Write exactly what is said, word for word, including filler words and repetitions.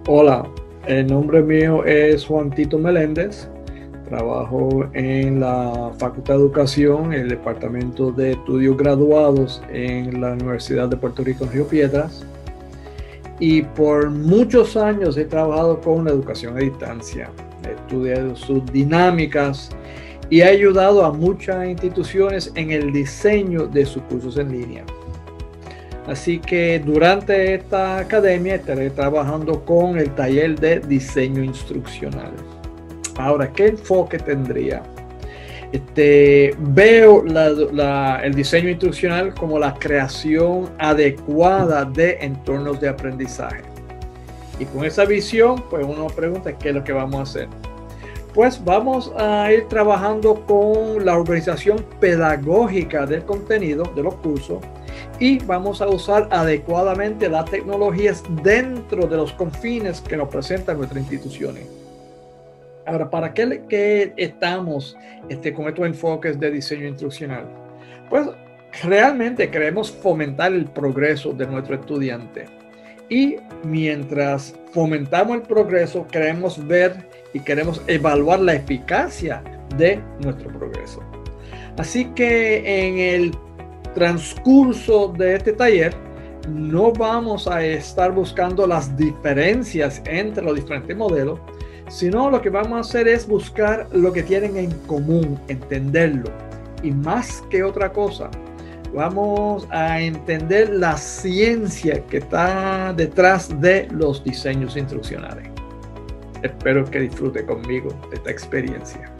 Hola, el nombre mío es Juan Tito Meléndez. Trabajo en la Facultad de Educación, el Departamento de Estudios Graduados en la Universidad de Puerto Rico en Río Piedras. Y por muchos años he trabajado con la educación a distancia. He estudiado sus dinámicas y he ayudado a muchas instituciones en el diseño de sus cursos en línea. Así que durante esta academia estaré trabajando con el taller de diseño instruccional. Ahora, ¿qué enfoque tendría? Este, veo la, la, el diseño instruccional como la creación adecuada de entornos de aprendizaje. Y con esa visión, pues uno pregunta, ¿qué es lo que vamos a hacer? Pues vamos a ir trabajando con la organización pedagógica del contenido de los cursos y vamos a usar adecuadamente las tecnologías dentro de los confines que nos presentan nuestras instituciones. Ahora, ¿para qué, qué estamos este, con estos enfoques de diseño instruccional? Pues realmente queremos fomentar el progreso de nuestro estudiante. Y mientras fomentamos el progreso, queremos ver y queremos evaluar la eficacia de nuestro progreso. Así que en el transcurso de este taller, no vamos a estar buscando las diferencias entre los diferentes modelos, sino lo que vamos a hacer es buscar lo que tienen en común, entenderlo. Y más que otra cosa, vamos a entender la ciencia que está detrás de los diseños instruccionales. Espero que disfrute conmigo de esta experiencia.